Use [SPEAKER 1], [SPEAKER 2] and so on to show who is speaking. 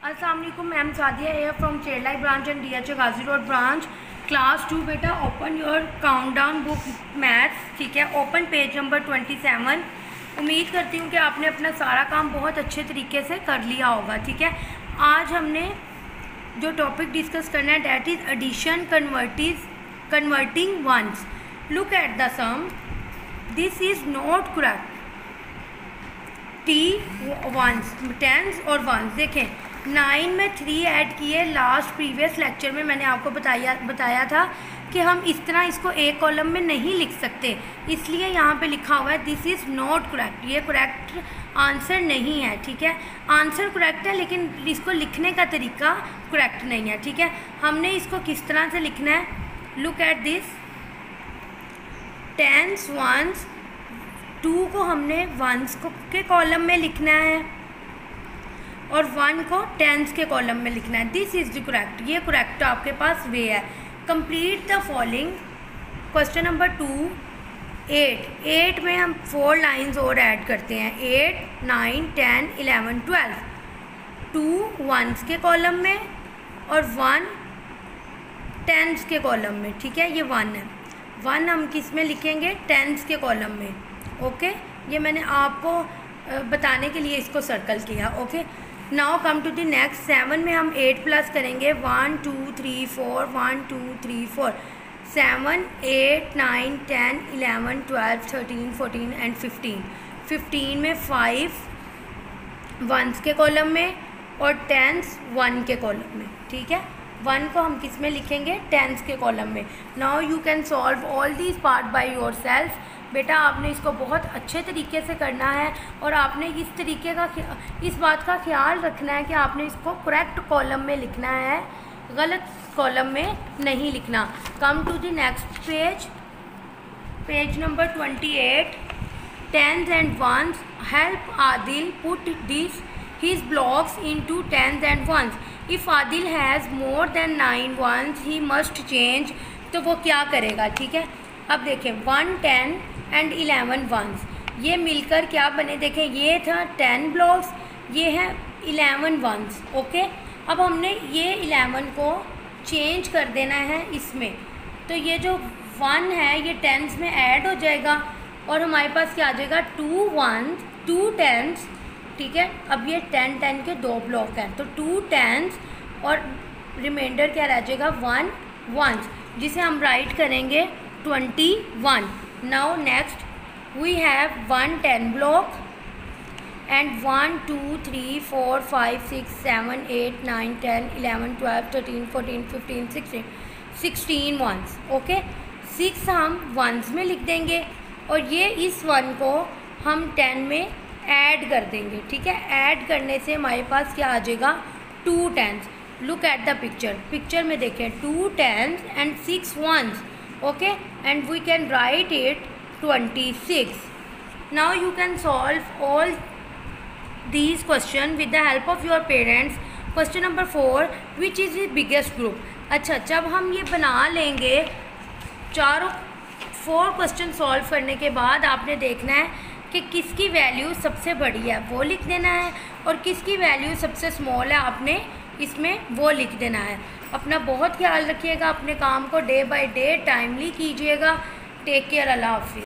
[SPEAKER 1] अस्सलाम वालेकुम, मैम सादिया है फ्रॉम चेरलाई branch and DHA Ghazi road branch. Class 2 बेटा, open your countdown book maths. ठीक है, ओपन पेज नंबर 27। उम्मीद करती हूँ कि आपने अपना सारा काम बहुत अच्छे तरीके से कर लिया होगा। ठीक है, आज हमने जो टॉपिक डिस्कस करना है that is addition converting ones. Look at the sum, this is not correct. T ones, tens और वंस। देखें, 9 में 3 ऐड किए। लास्ट प्रीवियस लेक्चर में मैंने आपको बताया था कि हम इस तरह इसको एक कॉलम में नहीं लिख सकते, इसलिए यहाँ पे लिखा हुआ है दिस इज़ नॉट करेक्ट। ये करेक्ट आंसर नहीं है। ठीक है, आंसर करेक्ट है लेकिन इसको लिखने का तरीका करेक्ट नहीं है। ठीक है, हमने इसको किस तरह से लिखना है, look at this. Tens ones, 2 को हमने वंस को के कॉलम में लिखना है और 1 को टेंस के कॉलम में लिखना है। दिस इज़ द करेक्ट, ये करेक्ट आपके पास वे है। Complete the following. Question number 2, 8 में हम 4 लाइंस और ऐड करते हैं। 8, 9, 10, 11, 12। 2 वंस के कॉलम में और 1 टेंस के कॉलम में। ठीक है, ये 1 है। 1 हम किस में लिखेंगे, टेंस के कॉलम में। ओके, ये मैंने आपको बताने के लिए इसको सर्कल किया। Okay, now come to the next. 7 में हम 8 प्लस करेंगे। 1 2 3 4, 1 2 3 4। 7, 8, 9, 10, 11, 12, 13, 14 एंड 15। 15 में 5 वंस के कॉलम में और टेंस 1 के कॉलम में। ठीक है, 1 को हम किस में लिखेंगे, टेंस के कॉलम में। Now you can solve all these part by yourself. बेटा, आपने इसको बहुत अच्छे तरीके से करना है और आपने इस बात का ख्याल रखना है कि आपने इसको करेक्ट कॉलम में लिखना है, गलत कॉलम में नहीं लिखना। Come to the next page, page number 28। Tens and ones. Help Adil put his blocks into tens and ones. If Adil has more than 9 ones, he must change। तो वो क्या करेगा। ठीक है, अब देखें 1 10 एंड 11 वंस, ये मिलकर क्या बने। देखें, ये था 10 ब्लॉक्स, ये है 11 वंस। ओके, अब हमने ये 11 को चेंज कर देना है इसमें, तो ये जो 1 है ये टेंस में ऐड हो जाएगा और हमारे पास क्या आ जाएगा, 2 वंस 2 टेंस। ठीक है, अब ये 10 10 के 2 ब्लॉक हैं, तो 2 टेंस और रिमाइंडर क्या रह जाएगा, 1 वंस, जिसे हम राइट करेंगे 21। Now next we have 1 10 block and 1 2 3 4 5 6 7 8 9 10 11 12 13 14 15 16 ones. Okay, 6 हम वंस में लिख देंगे और ये इस 1 को हम 10 में ऐड कर देंगे। ठीक है, ऐड करने से हमारे पास क्या आ जाएगा, 2 tens. Look at the picture, picture में देखें 2 tens and 6 ones. Okay, and we can write it 26। Now you can solve all these question with the help of your parents. Question number 4, which is the biggest group। अच्छा, जब हम ये बना लेंगे 4 question solve करने के बाद आपने देखना है कि किसकी वैल्यू सबसे बड़ी है वो लिख देना है और किसकी वैल्यू सबसे स्मॉल है आपने इसमें वो लिख देना है। अपना बहुत ख्याल रखिएगा, अपने काम को डे बाय डे टाइमली कीजिएगा। टेक केयर, अल्लाह हाफिज़।